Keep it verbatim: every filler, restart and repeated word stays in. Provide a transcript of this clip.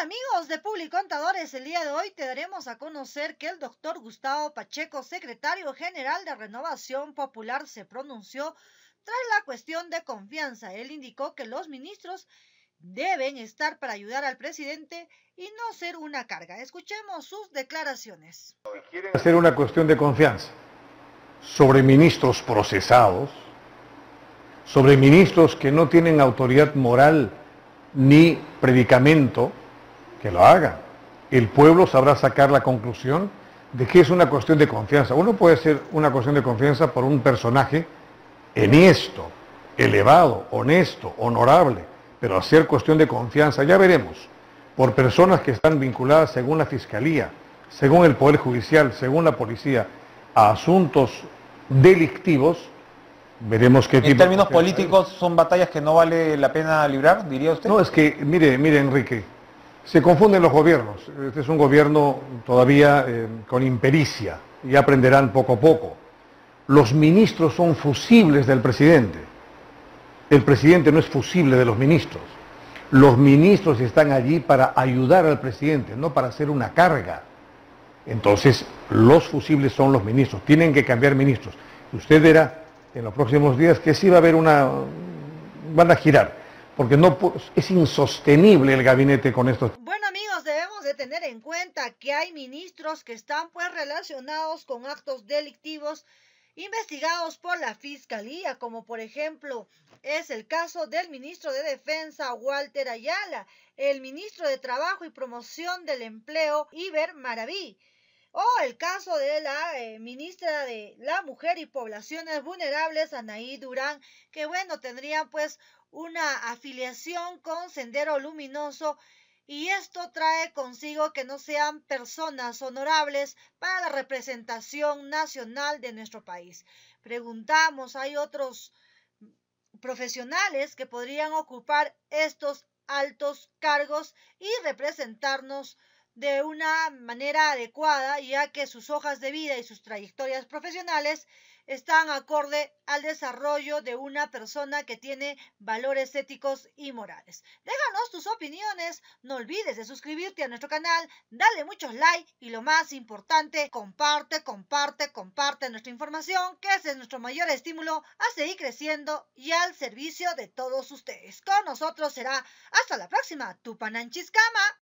amigos de Publicontadores, el día de hoy te daremos a conocer que el doctor Gustavo Pacheco, secretario general de Renovación Popular, se pronunció tras la cuestión de confianza. Él indicó que los ministros deben estar para ayudar al presidente y no ser una carga. Escuchemos sus declaraciones. Quieren hacer una cuestión de confianza sobre ministros procesados, sobre ministros que no tienen autoridad moral ni predicamento, que lo hagan. El pueblo sabrá sacar la conclusión de que es una cuestión de confianza. Uno puede ser una cuestión de confianza por un personaje enhiesto, elevado, honesto, honorable, pero hacer cuestión de confianza, ya veremos, por personas que están vinculadas según la Fiscalía, según el Poder Judicial, según la Policía, a asuntos delictivos, veremos qué tipo... En términos políticos, ¿son batallas que no vale la pena librar, diría usted? No, es que, mire, mire Enrique, se confunden los gobiernos. Este es un gobierno todavía eh, con impericia, y aprenderán poco a poco. Los ministros son fusibles del presidente. El presidente no es fusible de los ministros. Los ministros están allí para ayudar al presidente, no para hacer una carga. Entonces, los fusibles son los ministros. Tienen que cambiar ministros. Usted verá en los próximos días que sí va a haber una... van a girar, porque no es insostenible el gabinete con estos... Bueno, amigos, debemos de tener en cuenta que hay ministros que están pues relacionados con actos delictivos investigados por la Fiscalía, como por ejemplo es el caso del ministro de Defensa, Walter Ayala, el ministro de Trabajo y Promoción del Empleo, Iber Maraví, o el caso de la eh, ministra de la Mujer y Poblaciones Vulnerables, Anaí Durán, que bueno, tendrían pues una afiliación con Sendero Luminoso, y esto trae consigo que no sean personas honorables para la representación nacional de nuestro país. Preguntamos, ¿hay otros profesionales que podrían ocupar estos altos cargos y representarnos de una manera adecuada, ya que sus hojas de vida y sus trayectorias profesionales están acorde al desarrollo de una persona que tiene valores éticos y morales? Déjanos tus opiniones, no olvides de suscribirte a nuestro canal, dale muchos likes y lo más importante, comparte, comparte, comparte nuestra información, que ese es nuestro mayor estímulo a seguir creciendo y al servicio de todos ustedes. Con nosotros será hasta la próxima, Tupananchiscama.